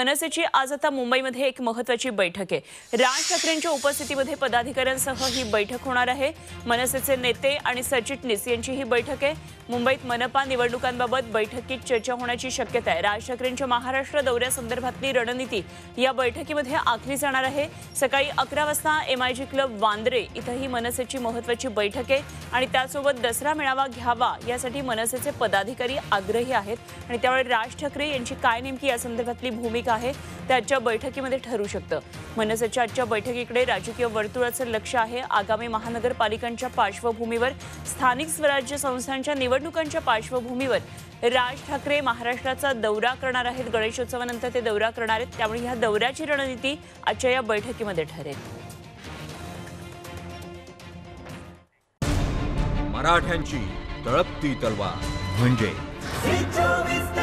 मनसेची आज आता मुंबईमध्ये एक महत्त्वाची बैठक आहे। राज ठाकरेंच्या उपस्थितीमध्ये पदाधिकाऱ्यांसह ही बैठक होणार आहे। मनसेचे नेते आणि सरचिटणीस यांची ही बैठक आहे। मुंबईत मनपा निवडणुकांबाबत बैठकीत चर्चा होण्याची शक्यता आहे। राज ठाकरेंच्या महाराष्ट्र दौऱ्यासंदर्भातली रणनीती या बैठकीमध्ये आखली जाणार आहे। सकाळी 11 वाजता MIG क्लब वांद्रे इथंही मनसेची महत्त्वाची बैठक आहे आणि त्यासोबत दसरा मेळावा घ्यावा यासाठी मनसेचे पदाधिकारी आग्रही आहेत आणि त्यामुळे राज ठाकरे यांची काय नेमकी या संदर्भातली भूमिका आहे त्याच्या बैठकीमध्ये ठरू शकतं। मनसेच्या आजच्या बैठकीकडे राजकीय वर्तुळाचं लक्ष आहे। आगामी महानगरपालिकांच्या पार्श्वभूमीवर स्थानिक स्वराज्य संस्थांच्या निवडणुकांच्या पार्श्वभूमीवर राज ठाकरे महाराष्ट्राचा दौरा करणार आहेत। गणेशोत्सवानंतर ते दौरा करणार आहेत, त्यामुळे ह्या दौऱ्याची रणनीती आजच्या या बैठकीमध्ये ठरेल। मराठ्यांची तळपती तलवार म्हणजे